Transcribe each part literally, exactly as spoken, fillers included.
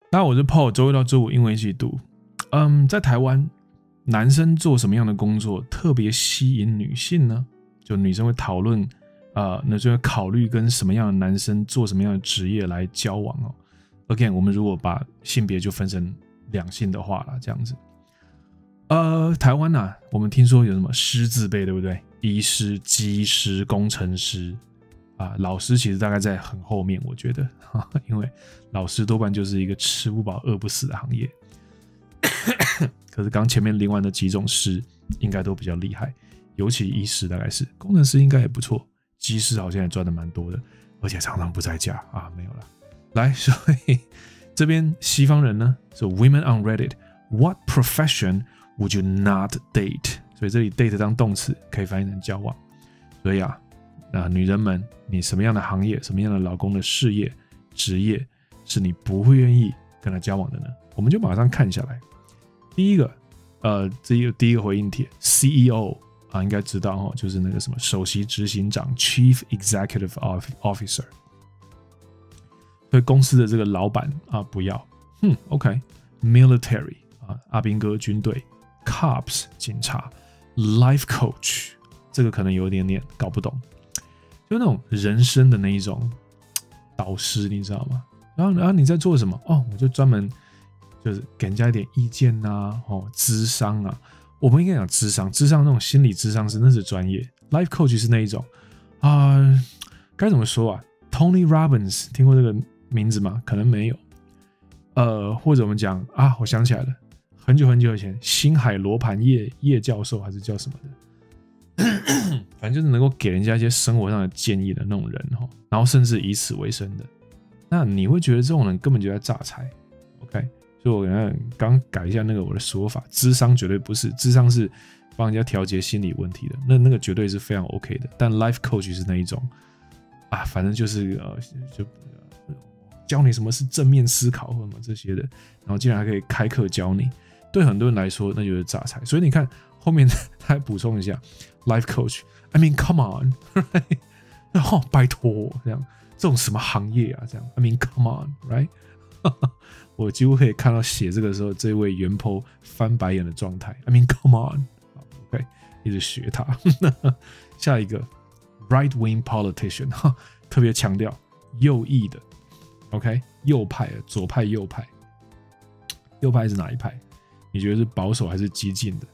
那我是 Paul， 周一到周五英文一起读。嗯，在台湾，男生做什么样的工作特别吸引女性呢？就女生会讨论，呃，那就会考虑跟什么样的男生做什么样的职业来交往哦。Again， 我们如果把性别就分成两性的话啦，这样子。呃，台湾啊，我们听说有什么师字辈，对不对？医师、技师、工程师。啊，老师其实大概在很后面，我觉得，因为老师多半就是一个吃不饱饿不死的行业。可是刚前面另外的几种师应该都比较厉害，尤其医师大概是，工程师应该也不错，技师好像也赚的蛮多的，而且常常不在家啊，没有了。来，所以这边西方人呢，so women on Reddit, what profession would you not date？ 所以这里 date 当动词可以翻译成交往，所以啊。那女人们，你什么样的行业、什么样的老公的事业、职业是你不会愿意跟他交往的呢？我们就马上看下来。第一个，呃，这一个第一个回应帖 ，C E O 啊，应该知道哦，就是那个什么首席执行长 （Chief Executive Officer）。所以公司的这个老板啊，不要。嗯 ，OK，Military 啊，阿兵哥军队 ，Cops 警察 ，Life Coach 这个可能有一点点搞不懂。就那种人生的那一种导师，你知道吗？然后，然后你在做什么？哦，我就专门就是给人家一点意见啊，哦，諮商啊。我们应该讲諮商，諮商那种心理諮商师那是专业。Life coach 是那一种啊、呃，该怎么说啊 ？Tony Robbins 听过这个名字吗？可能没有。呃，或者我们讲啊，我想起来了，很久很久以前，星海罗盘叶叶教授还是叫什么的。反正就是能够给人家一些生活上的建议的那种人，然后甚至以此为生的，那你会觉得这种人根本就在诈财 ，OK？ 所以我刚改一下那个我的说法，諮商绝对不是，諮商是帮人家调节心理问题的，那那个绝对是非常 OK 的。但 life coach 是那一种啊，反正就是呃，就教你什么是正面思考或什么这些的，然后竟然还可以开课教你，对很多人来说那就是诈财。所以你看后面他还补充一下。Life coach, I mean, come on, right? 哦，拜托，这样这种什么行业啊？这样 ，I mean, come on, right? 我几乎可以看到写这个时候这位原 po 翻白眼的状态。I mean, come on, OK， 一直学他。下一个 right wing politician， 特别强调右翼的 ，OK， 右派，左派、右派，右派是哪一派？你觉得是保守还是激进的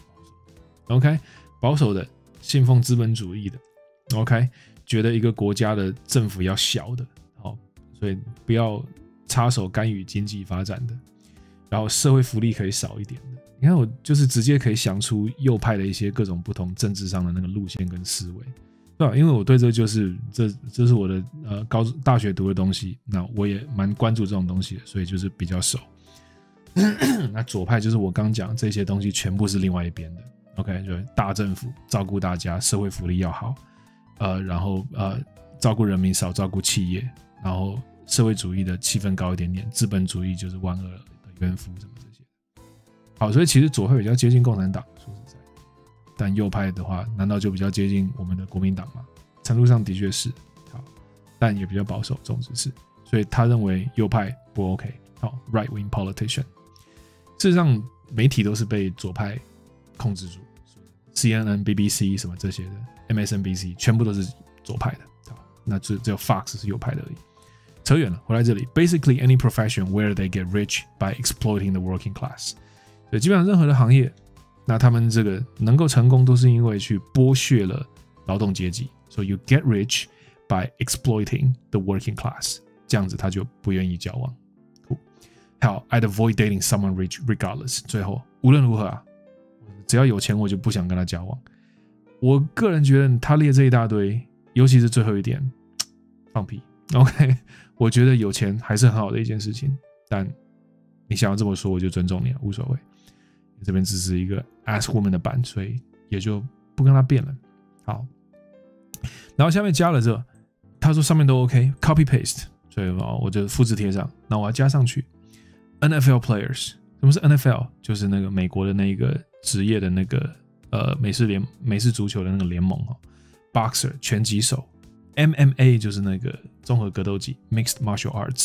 ？OK。保守的，信奉资本主义的 ，OK， 觉得一个国家的政府要小的，好，所以不要插手干预经济发展的，然后社会福利可以少一点的。你看我就是直接可以想出右派的一些各种不同政治上的那个路线跟思维，对吧？因为我对这就是这这是我的呃高大学读的东西，那我也蛮关注这种东西的，所以就是比较熟。那左派就是我刚讲这些东西全部是另外一边的。OK， 就是大政府照顾大家，社会福利要好，呃，然后呃照顾人民少照顾企业，然后社会主义的气氛高一点点，资本主义就是万恶的冤夫什么这些。好，所以其实左派比较接近共产党，说实在，但右派的话，难道就比较接近我们的国民党吗？程度上的确是，好，但也比较保守，总之是，所以他认为右派不 OK， 好 ，right wing politician。事实上，媒体都是被左派控制住。C N N、B B C 什么这些的 ，M S N B C 全部都是左派的，那只只有 Fox 是右派的而已。扯远了，回来这里 ，Basically any profession where they get rich by exploiting the working class， 所以基本上任何的行业，那他们这个能够成功，都是因为去剥削了劳动阶级。So you get rich by exploiting the working class， 这样子他就不愿意交往。Cool. 好 ，I'd avoid dating someone rich regardless。最后无论如何啊。只要有钱，我就不想跟他交往。我个人觉得他列这一大堆，尤其是最后一点，放屁。OK， 我觉得有钱还是很好的一件事情，但你想要这么说，我就尊重你了，无所谓。这边只是一个 Ask Woman 的版，所以也就不跟他辩了。好，然后下面加了这，他说上面都 OK，copy paste， 所以我就复制贴上。那我要加上去 N F L players。什么是 N F L？ 就是那个美国的那个职业的那个呃美式联美式足球的那个联盟哈。Boxer 拳击手 ，M M A 就是那个综合格斗技 （Mixed Martial Arts），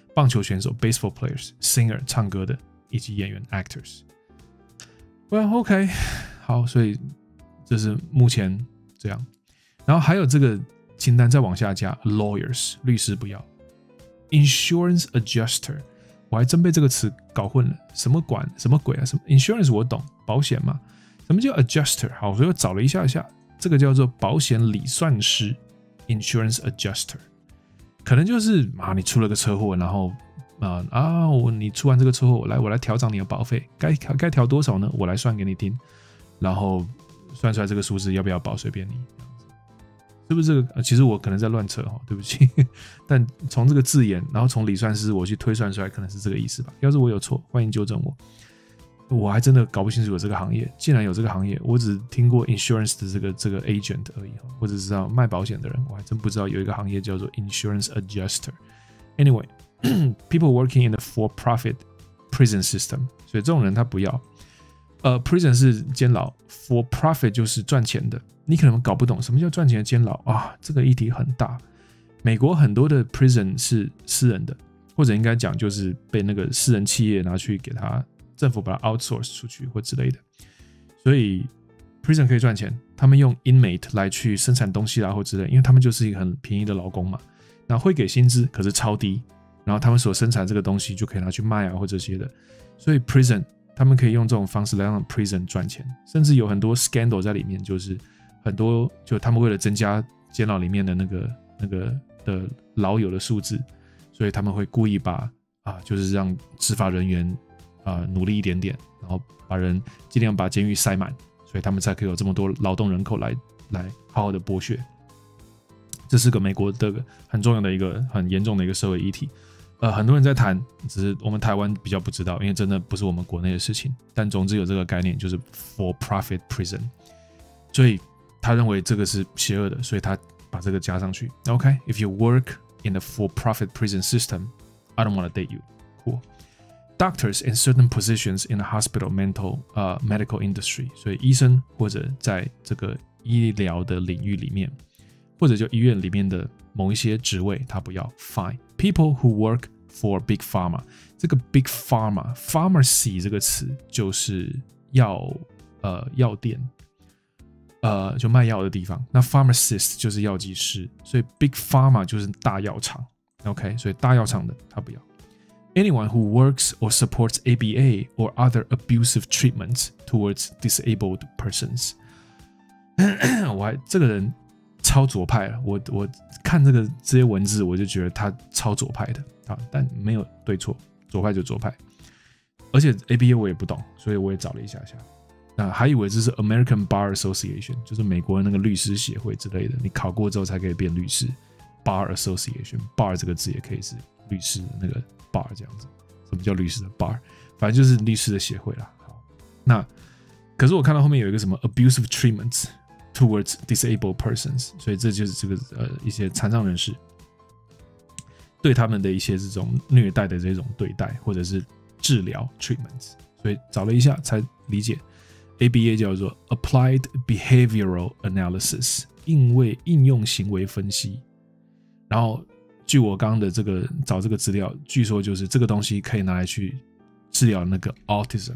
棒球选手 baseball players、singer 唱歌的，以及演员 actors。Well, OK， 好，所以这是目前这样。然后还有这个清单再往下加 lawyers 律师不要 ，insurance adjuster 我还真被这个词搞混了，什么管什么鬼啊？什么 insurance 我懂，保险嘛。什么叫 adjuster？ 好，所以我找了一下下，这个叫做保险理算师 insurance adjuster， 可能就是啊，你出了个车祸，然后啊啊，我你出完这个车祸，我来我来调涨你的保费，该调该调多少呢？我来算给你听，然后算出来这个数字要不要保随便你。是不是这个？其实我可能在乱扯哈，对不起。但从这个字眼，然后从理算师我去推算出来，可能是这个意思吧。要是我有错，欢迎纠正我。我还真的搞不清楚有这个行业，竟然有这个行业，我只听过 insurance 的这个这个 agent 而已，我只知道卖保险的人，我还真不知道有一个行业叫做 insurance adjuster。Anyway， people working in the for-profit prison system， 所以这种人他不要。呃 ，prison 是监牢 ，for profit 就是赚钱的。你可能搞不懂什么叫赚钱的监牢啊，这个议题很大。美国很多的 prison 是私人的，或者应该讲就是被那个私人企业拿去给他政府把它 outsource 出去或之类的。所以 prison 可以赚钱，他们用 inmate 来去生产东西啦或之类，因为他们就是一个很便宜的劳工嘛，那会给薪资，可是超低，然后他们所生产这个东西就可以拿去卖啊或这些的，所以 prison 他们可以用这种方式来让 prison 赚钱，甚至有很多 scandal 在里面，就是很多就他们为了增加监牢里面的那个那个的牢友的数字，所以他们会故意把啊，就是让执法人员啊努力一点点，然后把人尽量把监狱塞满，所以他们才可以有这么多劳动人口来来好好的剥削。这是个美国的很重要的一个很严重的一个社会议题。呃，很多人在谈，只是我们台湾比较不知道，因为真的不是我们国内的事情。但总之有这个概念，就是 for profit prison， 所以他认为这个是邪恶的，所以他把这个加上去。OK， if you work in the for-profit prison system, I don't want to date you. Cool. Doctors in certain positions in the hospital mental, uh, medical industry. 所以医生或者在这个医疗的领域里面，或者就医院里面的某一些职位，他不要 fine. People who work for big pharma. 这个 big pharma, pharmacy 这个词就是药呃药店。呃，就卖药的地方，那 pharmacist 就是药剂师，所以 big pharma 就是大药厂 ，OK， 所以大药厂的他不要。Anyone who works or supports A B A or other abusive treatments towards disabled persons， 我还这个人超左派了，我我看这个这些文字，我就觉得他超左派的啊，但没有对错，左派就左派，而且 A B A 我也不懂，所以我也找了一下下。那还以为这是 American Bar Association， 就是美国的那个律师协会之类的，你考过之后才可以变律师。Bar Association， Bar 这个字也可以是律师的那个 Bar 这样子。什么叫律师的 Bar？ 反正就是律师的协会啦。好，那可是我看到后面有一个什么 abusive treatments towards disabled persons， 所以这就是这个呃一些残障人士对他们的一些这种虐待的这种对待或者是治疗 treatments， 所以找了一下才理解。A B A 叫做 Applied Behavioral Analysis， 应为应用行为分析。然后据我刚刚的这个找这个资料，据说就是这个东西可以拿来去治疗那个 autism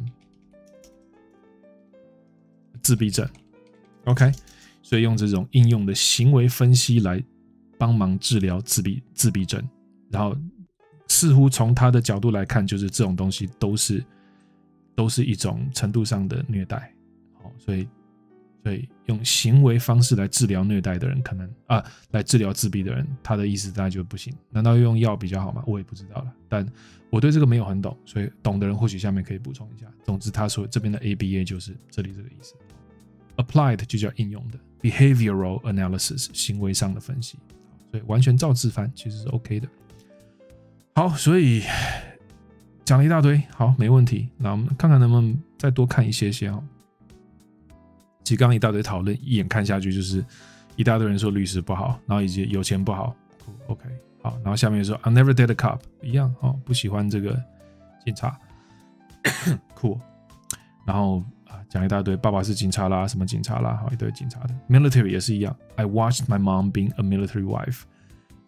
自闭症 ，OK， 所以用这种应用的行为分析来帮忙治疗自闭自闭症。然后似乎从他的角度来看，就是这种东西都是都是一种程度上的虐待。所以，所以用行为方式来治疗虐待的人，可能啊，来治疗自闭的人，他的意思大概就不行。难道用药比较好吗？我也不知道了。但我对这个没有很懂，所以懂的人或许下面可以补充一下。总之，他说这边的 A B A 就是这里这个意思。Applied 就叫应用的 ，Behavioral Analysis 行为上的分析，所以完全照字翻其实是 OK 的。好，所以讲了一大堆，好，没问题。那我们看看能不能再多看一些些哦。其实刚刚一大堆讨论，一眼看下去就是一大堆人说律师不好，然后以及有钱不好 ，OK， 好，然后下面说 I never date a cop， 一样哦，不喜欢这个警察，酷，然后啊讲一大堆，爸爸是警察啦，什么警察啦，好一堆警察的 ，military 也是一样 ，I watched my mom being a military wife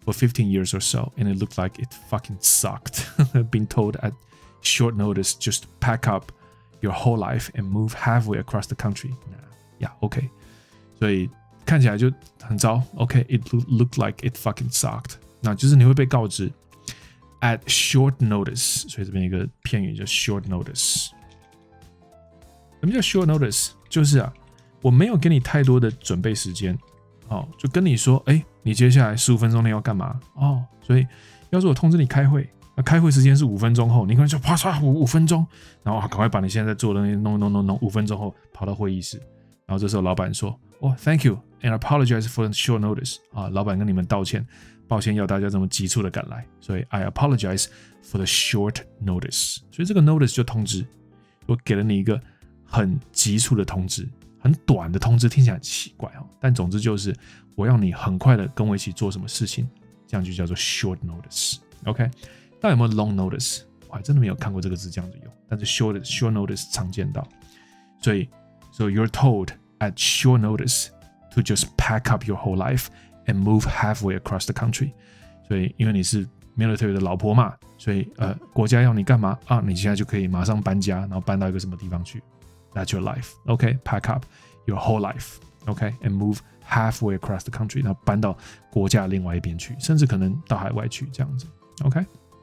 for fifteen years or so, and it looked like it fucking sucked. Being told at short notice just to pack up your whole life and move halfway across the country. Yeah, okay. 所以看起来就很糟。Okay, it looked like it fucking sucked. 那就是你会被告知 at short notice. 所以这边有一个片语叫 short notice。什么叫 short notice？ 就是啊，我没有给你太多的准备时间。哦，就跟你说，哎，你接下来十五分钟内要干嘛？哦，所以要是我通知你开会，那开会时间是五分钟后，你可能就啪嚓五五分钟，然后赶快把你现在在做的那些弄弄弄弄，五分钟后跑到会议室，然后这时候老板说，哦 ，Thank you and apologize for the short notice 啊，老板跟你们道歉，抱歉要大家这么急促的赶来，所以 I apologize for the short notice， 所以这个 notice 就通知，我给了你一个很急促的通知。很短的通知听起来很奇怪哦，但总之就是我要你很快的跟我一起做什么事情，这样就叫做 short notice。OK， 那有没有 long notice？ 我还真的没有看过这个字这样子用，但是 short short notice 常见到。所以 ，so you're told at short notice to just pack up your whole life and move halfway across the country。所以因为你是 military 的老婆嘛，所以呃国家要你干嘛啊？你现在就可以马上搬家，然后搬到一个什么地方去。That's your life, okay? Pack up your whole life, okay? And move halfway across the country. 那搬到国家另外一边去，甚至可能到海外去，这样子 ，OK？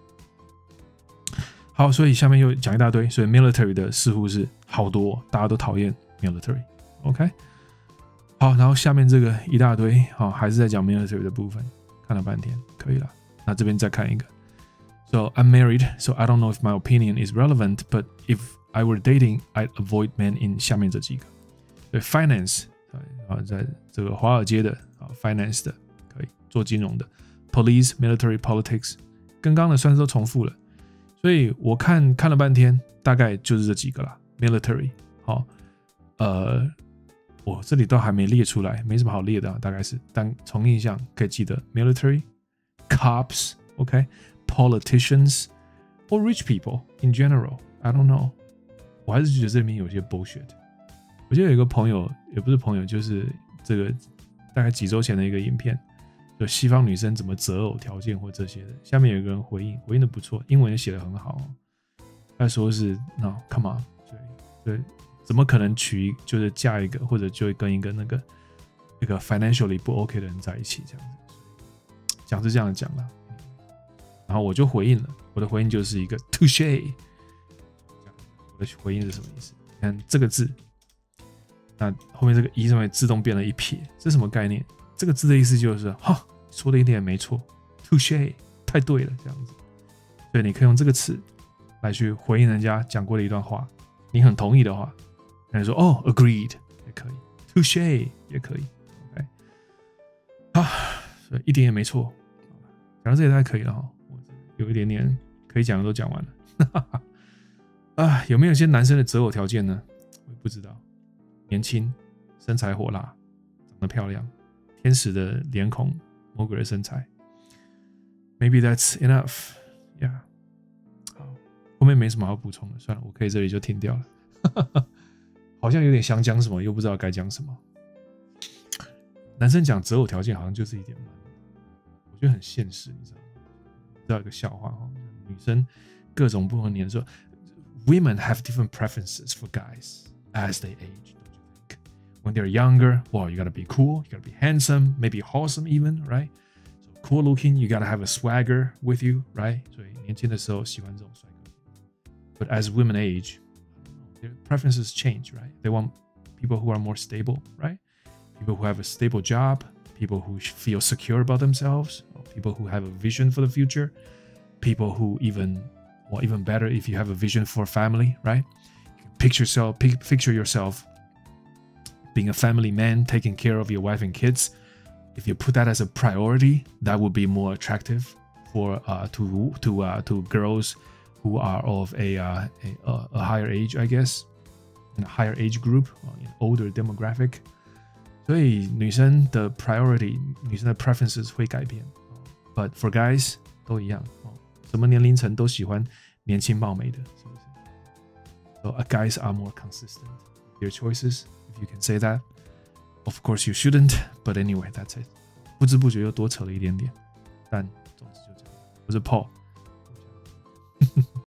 好，所以下面又讲一大堆，所以 military 的似乎是好多，大家都讨厌 military，OK？ 好，然后下面这个一大堆，好，还是在讲 military 的部分，看了半天，可以了。那这边再看一个 ，So I'm married, so I don't know if my opinion is relevant, but if I were dating, I'd avoid men in 下面这几个。对 ，finance 啊，在这个华尔街的啊 ，finance 的可以做金融的 ，police, military, politics， 跟刚刚的算是都重复了。所以我看看了半天，大概就是这几个啦 ，military 好，呃，我这里都还没列出来，没什么好列的啊，大概是，但从印象可以记得 military, cops, OK, politicians, or rich people in general. I don't know. 我还是觉得这里面有些 bullshit。我记得有一个朋友，也不是朋友，就是这个大概几周前的一个影片，就西方女生怎么择偶条件或这些的。下面有一个人回应，回应的不错，英文也写得很好。他说是 ，No, come on， 对对，怎么可能娶就是嫁一个或者就跟一个那个一个 financially 不 OK 的人在一起这样子？讲是这样讲啦，然后我就回应了，我的回应就是一个 touche。我的回应是什么意思？你看这个字，那后面这个一上面自动变了一撇，这是什么概念？这个字的意思就是，哈，说的一点也没错 ，touche， 太对了，这样子。所以你可以用这个词来去回应人家讲过的一段话，你很同意的话，那你说哦 ，agreed 也可以 ，touche 也可以 ，OK， 啊，所以一点也没错。讲到这里大概可以了哈，我有一点点可以讲的都讲完了。啊，有没有一些男生的择偶条件呢？我也不知道。年轻，身材火辣，长得漂亮，天使的脸孔，魔鬼的身材。Maybe that's enough. Yeah. 好，后面没什么好补充的，算了，我可以这里就停掉了。好像有点想讲什么，又不知道该讲什么。男生讲择偶条件好像就是一点蛮，我觉得很现实，你知道吗？知道一个笑话哈，女生各种不同年说。Women have different preferences for guys as they age, don't you think? When they're younger, well, you gotta be cool, you gotta be handsome, maybe wholesome even, right? So cool looking, you gotta have a swagger with you, right? 所以年轻的时候喜欢这种帅哥。But as women age, their preferences change, right? They want people who are more stable, right? People who have a stable job, people who feel secure about themselves, people who have a vision for the future, people who even or even better if you have a vision for a family, right? You can picture yourself, picture yourself being a family man, taking care of your wife and kids. If you put that as a priority, that would be more attractive for uh, to to uh, to girls who are of a, uh, a a higher age, I guess, in a higher age group, an older demographic. 所以女生的 priority, 女生的 preferences 会改变 ，but for guys 都一样。什么年龄层都喜欢年轻貌美的，是不是 ？So guys are more consistent with their choices, if you can say that. Of course you shouldn't, but anyway, that's it. 不知不觉又多扯了一点点。 但总之就这样。我是 Paul。